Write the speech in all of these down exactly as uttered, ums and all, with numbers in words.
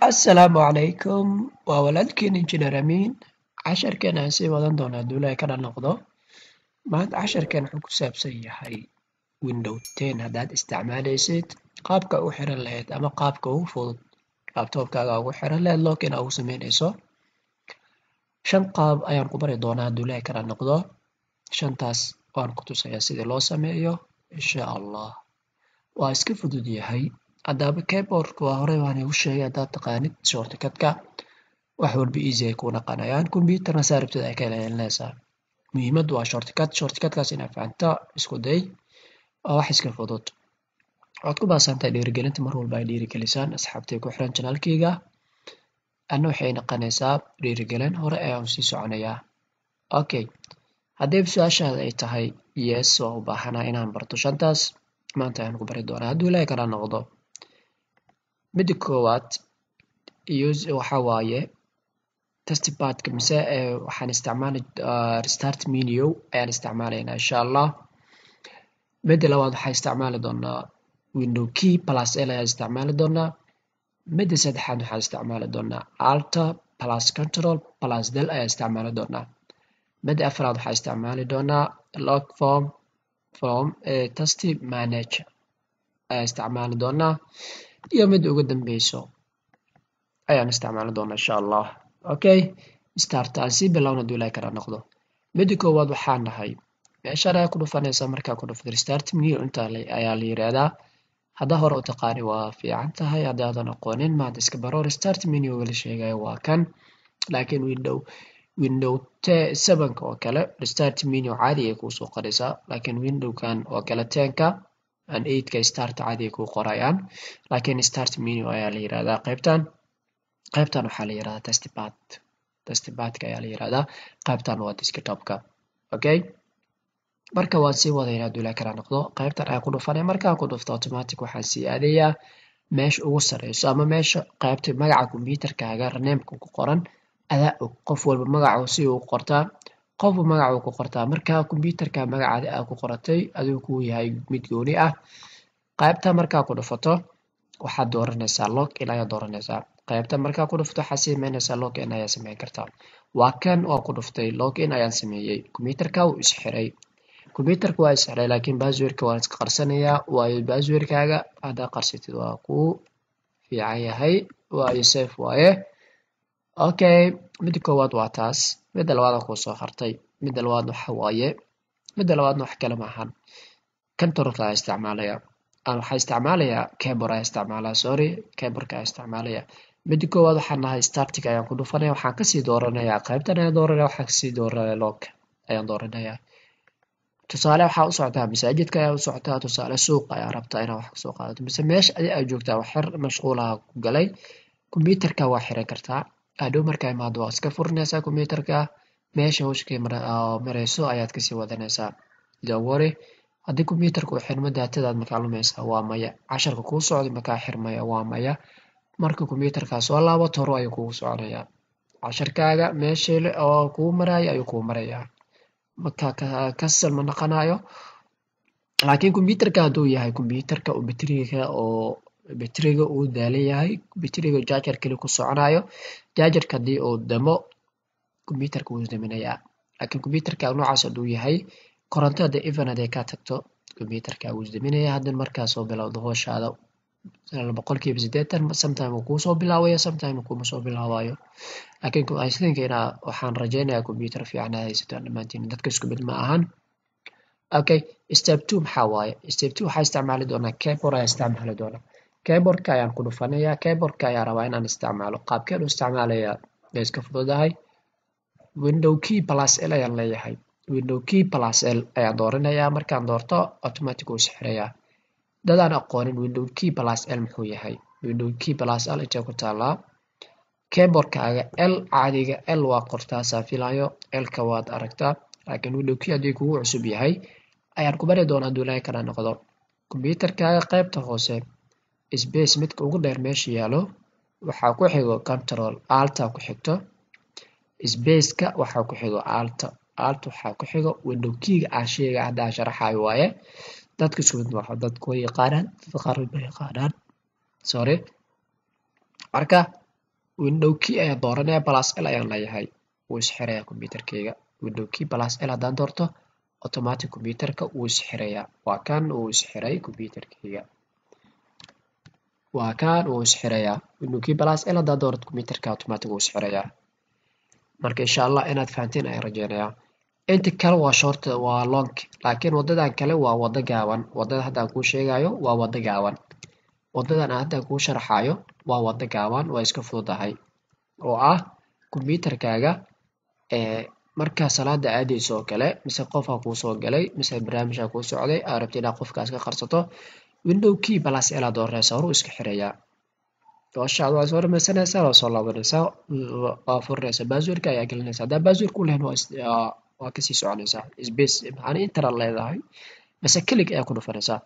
Assalaamu calaykum waa walaalkiin injineer amiin casharkan aan sii wadan doonaa hadduu ilaahay ka noqdo maanta casharkan wuxuu ku saabsan yahay window ten haddaad isticmaalaysid qaabka u xiran lahayd ama qaabka ugu fudud laptopkaaga ugu xiran lahayd login ugu sameynayso shan qaab ayaan ku bari doonaa hadduu ilaahay ka noqdo shantaas waan ku tusayaa sida loo sameeyo insha allah waa iska fudud yahay haddaba keyboardka waa horey waan igu sheegay haddaad taqaanid shortcut-ka wax walba easy ay kuu naqanayaan computerna saa rabtid ay ka ilaalinaysaa muhiimaddu waa shortcut shortcut-kaas inaad fahanto isku day waa wax iska fudud waxaad ku baasantahay dhiirigelinta mar walba ay dhiirigelisaan asxaabtay ku xiran channelkayga anna waxay noqonaysaa dhiirigelin hore ayaan sii soconayaa okay haddii su-aashaada ay tahay yes waa u baahanahay inaan barto shantaas maanta ayaan ku bari doonaa hadduu ilaahay kala noqdo midda koowaad use waxa waaye testpadka mise waxaan isticmaali restart menu ayaan isticmaalaynaa insha allah midda labaad waxaan isticmaali doonaa window key plus l ayaan isticmaali doonaa midda saddexaad waxaan isticmaali doonaa alt plus control plus del ayaan isticmaali doonaa midda afraad waxaan isticmaali doonaa log form from test manager ayaan isticmaali doonaa iyo midda ugu dambeyso ayaan isticmaali doonaa insha allah okay start aan sii bilowna hadduu ilaahay kala noqdo midda koowaad waxaan nahay meeshaan ayaa ku dhufanaysaa markaa ku dhufto restart menu inta ayaa la yiraahdaa haddaa hore u taqaani waa fiican tahay haddaadan aqoonin maanta iska baro restart menu la sheegayo waa kan laakiin window window seven-ka oo kale restart menu caadi ay kuu soo qoraysaa laakiin windowkan oo kale ten-ka and eight-ka start caadi ay kuu qorayaan laakiin start menu ayaa la yiraahdaa qaybtan qaybtan waxaa la yiraahdaa testpad testpadka ayaa la yiraahdaa qaybtan waa desktop-ka okay marka waan sii wadaynaa hadduu ilaahay kala noqdo qaybtan ayaan ku dhufanaya markaan ku dhufto automatic waxaan sii aadayaa meesha ugu sareyso ama meesha qaybta magaca computerkaaga renameka ku qoran adaa og qof walba magacu si uu qortaa qofba magacu ku qortaa markaa computerka magacaada aad ku qoratay adigu kuu yahay mid gooni ah qaybta markaa ku dhufato waxaad dooranaysaa login ayaa dooranaysaa qaybta markaa ku dhufto waxaad sameynaysaa login ayaa sameyn kartaa waa kan oo ku dhuftay login ayaan sameeyey computerka wuu isxiray computerka waa isxiray laakiin passwordka waan iska qarsanayaa waayo passwordkaaga haddaa qarsatid waa kuu fiican yahay waayo safe waaye okay midda koowaad waa taas midda labaad kuu soo hartay midda labaad waxa waaye midda labaadna wax kale maahan controlka ayaa isticmaalaya aan waxaa isticmaalayaa keyboard ayaa isticmaalaya sorry keyboardka ayaa isticmaalaya midda koowaad waxaan nahay starting ayaan ku dhufanaya waxaan kasii dooranayaa qaybtan ayaan dooranaya waxaan kasii dooranaya log ayaan dooranayaa tusaale waxaa u socotaa masaajidka ayaa u socotaa tusaale suuqa ayaa rabtaa inaad wax kasoo qaadato mise meesha adi aad joogtaa wax xir mashquulaha ku galay computerka waa xiran kartaa hadhow markaa imaado waa iska furinaysaa computerka meesha hawshkay marayso ayaad kasii wadanaysaa don't worry haddii computerka uu xirmo daatadaad makaa lumaysaa waa maya casharka kuu socda makaa xirmaya waa maya marka computerkaa soo laabato hore ayuu kugu soconayaa casharkaaga meeshii oo kuu maraya ayuu kuu marayaa markaa kasal ma naqanayo laakiin computerka hadduu yahay computerka oo bateriga oo bateriga uu daalan yahay bateriga charger kali ku soconayo chargerka haddii uu damo computerka wuu daminayaa laakiin computerka noocaas hadduu yahay korontada even haday ka tagto computerka wuu daminayaa haddana markaa soo bilowdo hawshaada boqolkiiba siddeetan sometime wuu kuu soo bilaabaya sometime kuma soo bilaabayo laakiin I think inaa waxaan rajaynayaa computer fiican aad haysataan dhammaantiin dadka isku mid ma ahan okay step two maxaa waaye step two waxaa isticmaali doonaa keyboard ayaa isticmaali doonaa keyboardka ayaan ku dhufanayaa keyboardka ayaa rabaa inaan isticmaalo qaabkeen u isticmaalayaa way iska fududahay window key plus l ayaan leeyahay window key plus l ayaan dooranayaa markaan doorto automatic wuu isxirayaa dadaan aqoonin window key plus l muxuu yahay window key plus l intee ku taalaa keyboardkaaga l caadiga l waa qortaa saa filayo l-ka waad aragtaa laakiin window key haddii kugu cusub yahay ayaan ku bari doonaa hadduu ilaahay kala noqdo computerkaaga qaybta hoose space midka ugu dheer meesha yaalo waxaa ku xigo control alt ku xigto spaceka waxaa ku xigo alt alt waxaa ku xigo window keyga aan sheega hadda sharaxayo waaye dadka isku mid waa dadku way yaqaanaan dadka qaar way yaqaanaan sorry marka window key ayaa dooranaya plus L ayaan leeyahay wuu isxirayaa computerkayga window key plus L haddaan doorto automatic computerka wuu isxirayaa waa kan uu isxiray computerkayga waa kan uu isxirayaa window key plus L haddaan doorto computerka automatic wuu isxirayaa marka insha Allah inaad fahanteen ayaan rajeynayaa inta kale waa short waa long laakiin wadadan kale waa wada gaaban wadada hadda aan kuu sheegayo waa wada gaaban wadadan aan hadda kuu sharaxayo waa wada gaaban waa iska fududahay oo ah computerkaaga ee marka salaada aadayso oo kale mise qof aa kuu soo galay mise barnaamij aa kuu socday aad rabtid inaad qofkaas ka qarsato window key plus L aad dooranaysaa hore iska xirayaa dooshaad waa soo dhamaysanaysaa waa soo laabanaysaa waa furnaysaa passwordka ayaa gelinaysaa haddaa password ku lehen waa waa kasii soconaysaa space maxaan inter leedahay base click ayaa ku dhufanaysaa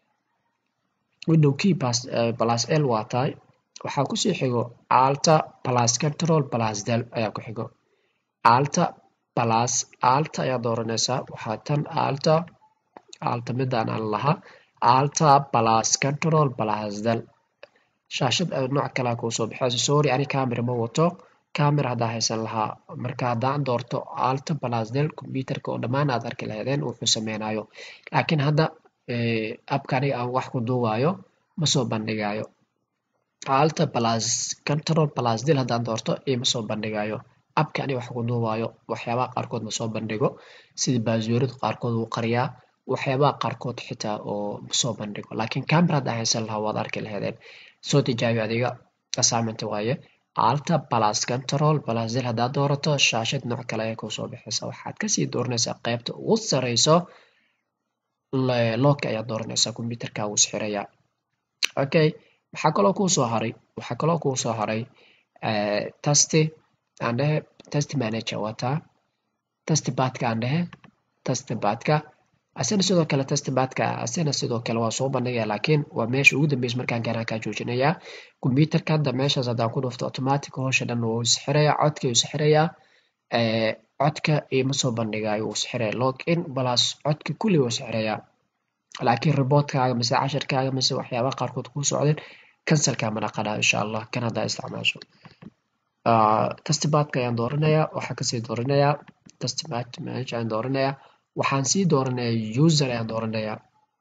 window key plus, uh, plus L waa tahay waxaa kusii xigo alt plus control plus del ayaa ku xigo alt plus alt ayaa dooranaysaa waxaa tan alt alt midaan aan lahaa alt plus control plus del shaashad nooc kale kuu soo baxayso sorry ani camera ma wato camera haddaa haysan lahaa marka haddaan doorto alt plus del computerka oo dhammaan aad arki lahaydeen wuxuu sameynayo laakiin hadda appkani aan wax ku duubayo ma soo bandhigayo alt plus control plus del haddaan doorto ima soo bandhigayo appkani wax ku duubayo waxyaabaha qaarkood ma soo bandhigo sida password qaarkood wuu qariyaa waxyaabaha qaarkood xitaa oo ma soo bandhigo laakiin camera haddaa haysan lahaa waad arki lahaydeen soo tijaabi adiga assignment waaye alt plus control plus del haddaad doorato shaashad nooc kale ayaa kuu soo baxaysa waxaad kasii dooranaysaa qaybta ugu sareyso lock ayaa dooranaysaa computerka wuu isxirayaa okay waxaa kaloo kuu soo haray waxaa kaloo kuu soo haray test aan dhehe test manager wataa test badka aan dhehe test badka asina sidoo kale test badka asina sidoo kale waa soo bandhigaya laakiin waa meesha ugu dambeysa markaan gaaraan kaa joojinayaa computerka hadda meeshaas haddaan ku dhufto automatic howsha dhan wuu isxirayaa codka wuu isxirayaa codka ima soo bandhigayo wuu isxirayaa login plus codka kulli wuu isxirayaa laakiin reportkaaga mise casharkaaga mise waxyaabaha qaarkood kuu socdeen cancelka ma naqanaa insha Allah kan haddaa isticmaasho test badka ayaan dooranayaa waxaa kasii dooranayaa test manager ayaan dooranayaa waxaan sii dooranayaa user ayaan dooranayaa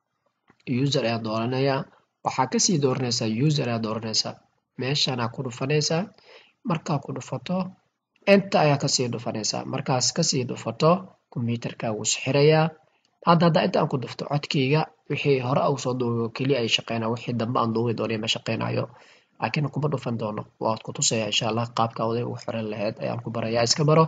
user ayaan dooranayaa waxaa kasii dooranaysaa user ayaa dooranaysaa meeshaana ku dhufanaysaa markaa ku dhufato inta ayaa kasii dhufanaysaa markaas kasii dhufato computerka wuu isxirayaa hadda hadda inta aan ku dhufto codkayga wixii hore uu soo duubo keliya ay shaqeynaa wixii dambe aan duubi doono ma shaqeynayo laakiin kuma dhufan doono waad ku tusaya insha Allah qaabka oday ugu xiran lahayd ayaan ku barayaa iska baro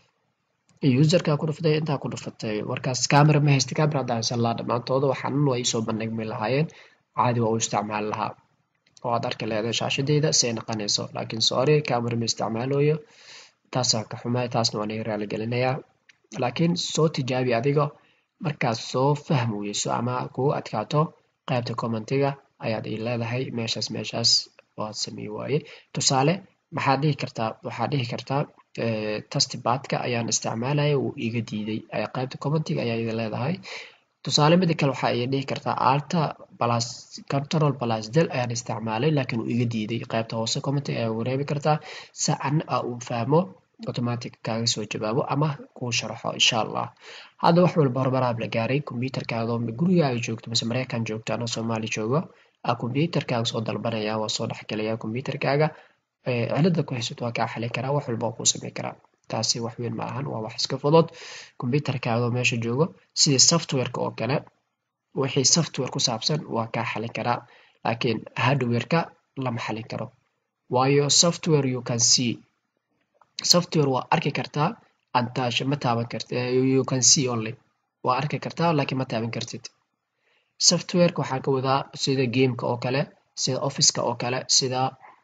userka ku dhuftay inta ku dhufatay markaas camera ma haysta camera hadda haysan lahaa dhamaantooda waxaan way soo bandhigmi lahaayeen caadi waa u isticmaali lahaa oo aad arki leedahay shaashadayda si ay noqonayso laakiin sorry camera ma isticmaalayo taasaan ka xumaay taasna waan iga raali gelinayaa laakiin soo tijaabi adiga markaad soo fahmi weyso ama kugu adkaato qaybta commentiga ayaad ii leedahay meeshaas meeshaas waad samey waaye tusaale maxaad dhihi kartaa waxaad dhihi kartaa test badka ayaan isticmaalaya wuu iga diiday qaybta commentiga ayaa ida leedahay tusaale mida kale waxaa ii dhihi kartaa alt plus control plus del ayaan isticmaalay laakiin wuu iga diiday qaybta hoose commentiga ayaa wareebi kartaa si an uu fahmo automatic kaaga soo jawaabo ama kuu sharaxo insha Allah hadda wax walba horumaraab la gaaray computerkaaga gurigaaga joogto mise Mareykan joogto ama Soomaali joogo aa computerkaaga soo dalbanaya waa soo dhaxgalaya computerkaaga ee cilada ku haysato waa ka xalin karaa wax walba ku sameyn karaa taasi wax weyn ma ahan waa wax iska fudud computerkaaga meesha joogo sida softwareka oo kale wixii software ku saabsan waa ka xalin karaa laakiin hardwareka lama xalin karo waayo software you can see software waa arki kartaa antaasha ma taaban kartid you can see only waa arki kartaa laakiin ma taaban kartid softwareka waxaa ka wadaa sida gameka oo kale sida officeka oo kale sida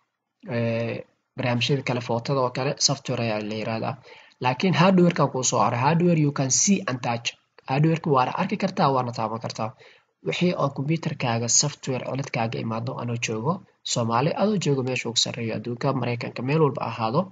ee barnaamijyada kale footada oo kale software ayaa la yiraahdaa laakiin hardwareka ku soo aray hardware you can see and touch hardwareka waa arki kartaa waana taaban kartaa wixii oo computerkaaga software ciladkaaga imaado anoo joogo Soomaali adoo joogo meesha ugu sareeyo adduunka Mareykanka meel walba ahaado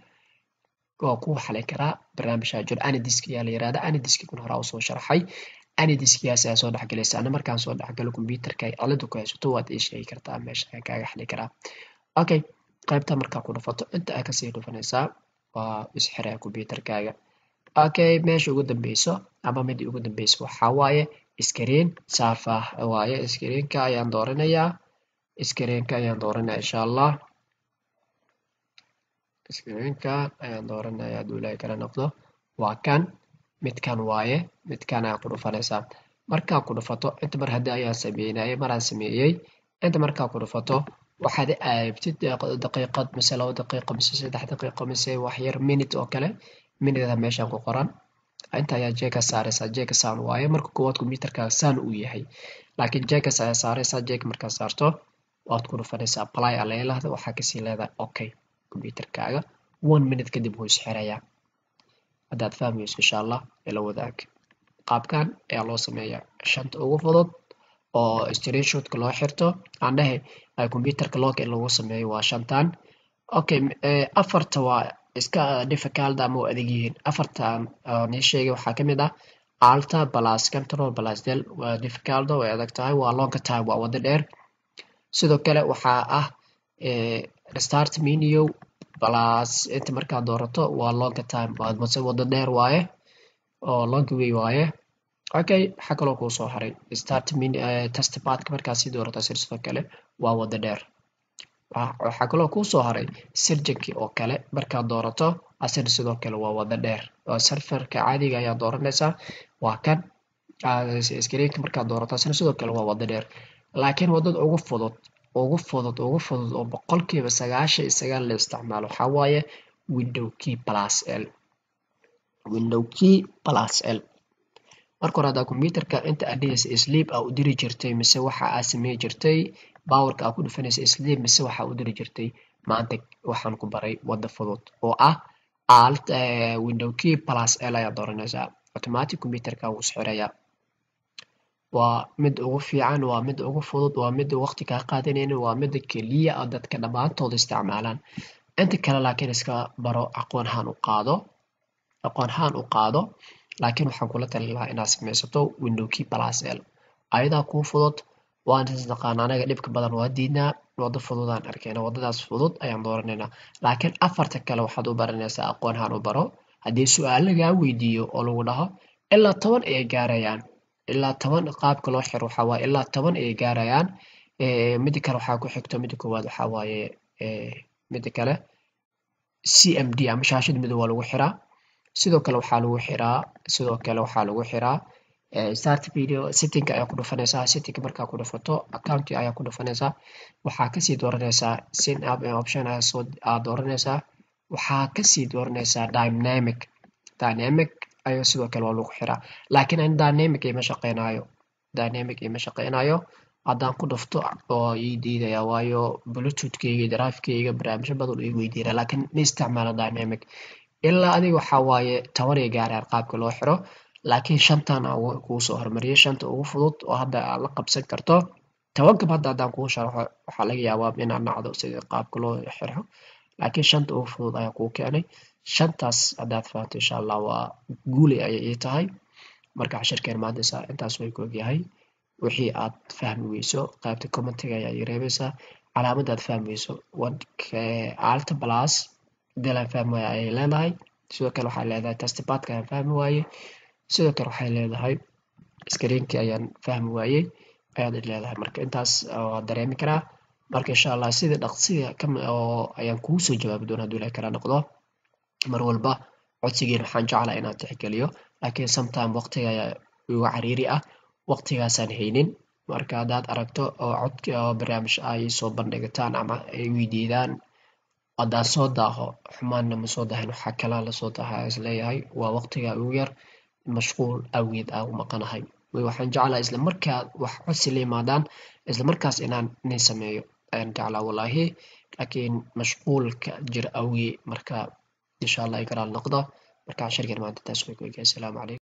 oo ku xalin karaa barnaamijka jir Anydisk ayaa la yiraahdaa Anydisk kun hore soo sharaxay Anydisk ayaa soo dhaxgalaysa ana markaan soo dhaxgalo computerka ciladu ku haysato waad ii sheegi kartaa meesha kaaga xalin karaa okay qaybta markaa ku dhufato inta ay kasii dhufanaysaa waa isxiraya computerkaaga. Okay, meesha ugu dambeyso ama mid ugu dambeyso waxaa waaye screen saafah waaye. Screenka ayaan dooranayaa screenka ayaan dooranaya insha allah. screenka ayaan dooranaya haduu ilaahay kala noqdo. waa kan midkan waaye midkan ayaa ku dhufanaysaa. markaa ku dhufato inta mar hadii ayaan sameynayay maraan sameeyay inta markaa ku dhufato waxaad aabtid daqiiqad mise laba daqiiqo mise saddex daqiiqo mise wax yar minute oo kale minute meeshaan ku qoran inta ayaa jeeka saaraysaa. jeeka saan waaye marka koowaad computerkaaga saan uu yahay laakiin jeeka ayaa saaraysaa. jeeka markaa saarto waad ku dhufanaysaa apply aa leedahay waxaa kasii leedahay okay. computerkaaga one minute kadib wuu isxirayaa. haddaad fahmayso insha allah ila wadaag. qaabkan ayaa loo sameeyaa shanta ugu fudud oo screenshotka loo xirto aan dhahay computerka log in lagu sameeyo waa shantan. okay afarta waa iska difficult ama adag yihiin. afartan ni sheegay waxaa kamid ah alt plus control plus del waa difficult way adag tahay waa long time waa wada dheer. sidoo kale waxaa ah start menu plus inta markaa doorato waa long time waa wada dheer waaye oo long way waaye. okay waxa kaloo kuu soo haray start menu test path markaa si doorato sidoo kale waa wada dheer. waxa kaloo kuu soo haray surgery oo kale markaa doorato asina sidoo kale waa wada dheer. waa serverka caadiga ayaa dooranaysaa waa kan screenka markaa doorato asina sidoo kale waa wada dheer. laakiin wadada ugu fudud ugu fudud ugu fudud oo boqolkiiba sagaashan iyo sagaal la isticmaalo waxaa waaye window key plus l. window key plus l marka hore haddaa computerka inta aad dhigaysa sleep aa u diri jirtay mise waxa aad samey jirtay powerka aa ku dhufanaysa sleep mise waxa u diri jirtay maanta waxaan ku baray wada fudud oo ah alt window key plus l ayaa dooranaysaa automatic computerka wuu isxirayaa. waa mid ugu fiican waa mid ugu fudud waa mid waqti kaa qaadanaynin waa mid keliya oo dadka dhammaantood isticmaalaan. inta kale laakiin iska baro aqoon ahaan u qaado aqoon ahaan u qaado laakiin waxaan kula talin lahaa inaad sameysato window key plus l ayadaa kuu fudud. waan isnaqaan anaga dhibka badan waa diidnaa wada fududaan arkayna wadadaas fudud ayaan dooranaynaa. laakiin afarta kale waxaad u baranaysaa aqoon ahaan u baro. haddii su-aal lagaa weydiiyo oo lagu dhaho ilaa toban ayay gaarayaan ilaa toban qaabka loo xiro waxaa waaye ilaa toban ayay gaarayaan. mida kale waxaa ku xigto mida koowaad waxaa waaye mida kale c m d ama shaashad midow waa lagu xiraa. sidoo kale waxaa lagu xiraa sidoo kale waxaa lagu xiraa start video setting ayaa ku dhufanaysaa. setting markaa ku dhufato account ayaa ku dhufanaysaa. waxaa kasii dooranaysaa sign up option ayaa soo aad dooranaysaa. waxaa kasii dooranaysaa dynamic dynamic ayaa sidoo kale waa lagu xiraa. laakiin aan dynamic ima shaqeynayo dynamic ima shaqeynayo haddaan ku dhufto oo ii diidaya waayo bluetoothkayga drive-kayga barnaamijyo badan ii weydiinaya laakiin ma isticmaalo dynamic. ilaa adiga waxaa waaye toban ay gaarayaan qaabka loo xiro laakiin shantan aan kuu soo hormariyay shanta ugu fudud oo hadda aad la qabsan karto. tobankaba hadda haddaan kuu sharaxo waxaa laga yaabaa inaad nacdo sida qaabka loo xiro laakiin shanta ugu fudud ayaa kuu keenay. shantaas haddaad fahanto insha allah waa guuli ayay ii tahay. marka cashirkeen maanta intaas way ku ogyahay. wixii aad fahmi weyso qaybta commentiga ayaa ii reebaysaa. calaamada aad fahmi weyso alt plus del aan fahmi waaye ayay leedahay. sidoo kale waxay leedahay test pathka ayaan fahmi waaye. sidoo kale waxay leedahay screenkii ayaan fahmi waayey ayaad leedahay. marka intaas waa dareemi karaa. marka insha allah sida dhaqsiga oo ayaan kugu soo jawaabi doonaa haduu ilaahay kala noqdo. mar walba codsigeena waxaan jeclahay inaan tixgeliyo laakiin sometime waqtiga ayaa igu cariiri ah waqtigaasaan haynin. marka haddaad aragto oo codka oo barnaamij ay soo bandhigataan ama ay weydiidaan haddaan soo daaho xumaanna ma soo dahin waxaa kalaa lasoo daahaa is leeyahay waa waqtiga ugu yar mashquul awgeed aan u maqanahay. waxaan jeclahay isla markaa wax codsi la yimaadaan isla markaas inaan nin sameeyo ayaan jeclaa wallaahi laakiin mashquulka jir awgii marka insha allah ay karaal noqdo. marka cashirkeen maanta taas way ku egyahay. asalaamu calaykum.